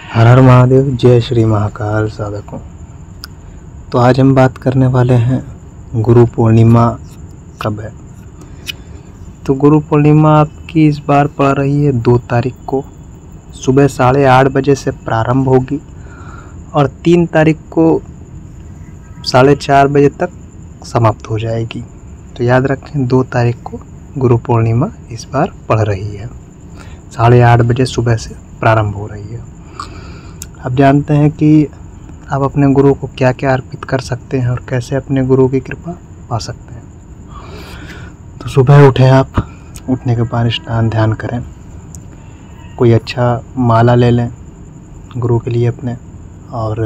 हर हर महादेव, जय श्री महाकाल साधकों। तो आज हम बात करने वाले हैं गुरु पूर्णिमा कब है। तो गुरु पूर्णिमा आपकी इस बार पड़ रही है 2 तारीख को सुबह 8:30 बजे से प्रारंभ होगी और 3 तारीख को 4:30 बजे तक समाप्त हो जाएगी। तो याद रखें 2 तारीख को गुरु पूर्णिमा इस बार पड़ रही है, 8:30 बजे सुबह से प्रारंभ हो रही है। आप जानते हैं कि आप अपने गुरु को क्या क्या अर्पित कर सकते हैं और कैसे अपने गुरु की कृपा पा सकते हैं। तो सुबह उठें, आप उठने के बाद स्नान ध्यान करें, कोई अच्छा माला ले लें गुरु के लिए अपने, और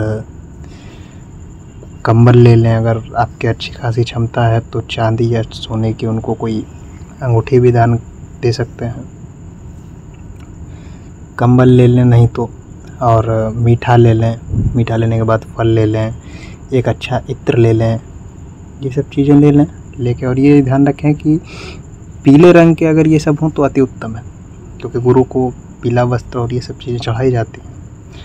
कंबल ले लें। अगर आपके अच्छी खासी क्षमता है तो चांदी या सोने की उनको कोई अंगूठी भी दान दे सकते हैं। कंबल ले लें, नहीं तो और मीठा ले लें, मीठा लेने के बाद फल ले लें, एक अच्छा इत्र ले लें, ये सब चीज़ें ले लें लेके। और ये ध्यान रखें कि पीले रंग के अगर ये सब हों तो अति उत्तम है, क्योंकि गुरु को पीला वस्त्र और ये सब चीज़ें चढ़ाई जाती हैं।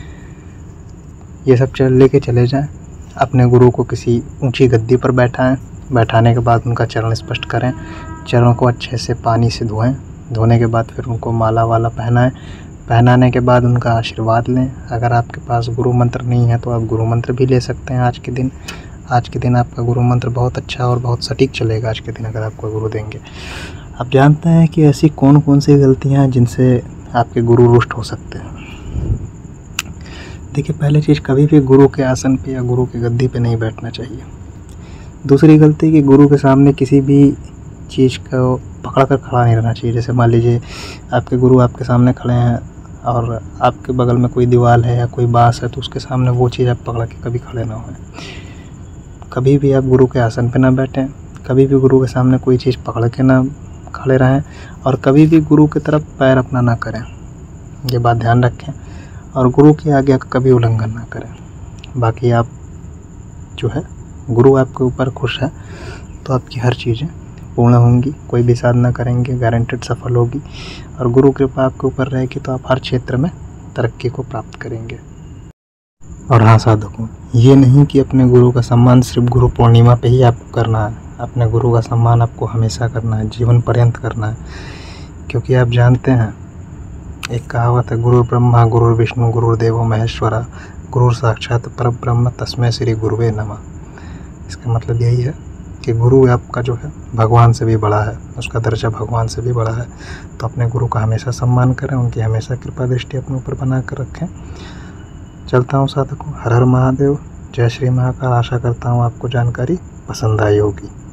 ये सब लेके चले जाएं, अपने गुरु को किसी ऊंची गद्दी पर बैठाएं। बैठाने के बाद उनका चरण स्पष्ट करें, चरणों को अच्छे से पानी से धोएं। धोने के बाद फिर उनको माला वाला पहनाएं। पहनाने के बाद उनका आशीर्वाद लें। अगर आपके पास गुरु मंत्र नहीं है तो आप गुरु मंत्र भी ले सकते हैं। आज के दिन आपका गुरु मंत्र बहुत अच्छा और बहुत सटीक चलेगा। आज के दिन अगर आपको गुरु देंगे, आप जानते हैं कि ऐसी कौन कौन सी गलतियां हैं जिनसे आपके गुरु रुष्ट हो सकते हैं। देखिए, पहली चीज़, कभी भी गुरु के आसन पे या गुरु की गद्दी पे नहीं बैठना चाहिए। दूसरी गलती कि गुरु के सामने किसी भी चीज़ को पकड़ कर खड़ा नहीं रहना चाहिए। जैसे मान लीजिए आपके गुरु आपके सामने खड़े हैं और आपके बगल में कोई दीवार है या कोई बांस है, तो उसके सामने वो चीज़ आप पकड़ के कभी खड़े ना हों। कभी भी आप गुरु के आसन पे ना बैठें, कभी भी गुरु के सामने कोई चीज़ पकड़ के ना खड़े रहें, और कभी भी गुरु की तरफ पैर अपना ना करें। ये बात ध्यान रखें, और गुरु की आज्ञा का कभी उल्लंघन ना करें। बाकी आप जो है, गुरु आपके ऊपर खुश है तो आपकी हर चीज़ें पूर्ण होंगी। कोई भी साधना करेंगे गारंटेड सफल होगी, और गुरु कृपा आपके ऊपर रहेगी तो आप हर क्षेत्र में तरक्की को प्राप्त करेंगे। और हाँ साधकों, ये नहीं कि अपने गुरु का सम्मान सिर्फ गुरु पूर्णिमा पे ही आपको करना है। अपने गुरु का सम्मान आपको हमेशा करना है, जीवन पर्यंत करना है। क्योंकि आप जानते हैं, एक कहावत है, गुरु ब्रह्मा गुरु विष्णु गुरुदेवो महेश्वरा गुरु साक्षात परब्रह्म तस्मै श्री गुरुवे नमः। इसका मतलब यही है कि गुरु आपका जो है भगवान से भी बड़ा है, उसका दर्जा भगवान से भी बड़ा है। तो अपने गुरु का हमेशा सम्मान करें, उनकी हमेशा कृपा दृष्टि अपने ऊपर बना कर रखें। चलता हूँ साधकों, हर हर महादेव, जय श्री महाकाल। आशा करता हूँ आपको जानकारी पसंद आई होगी।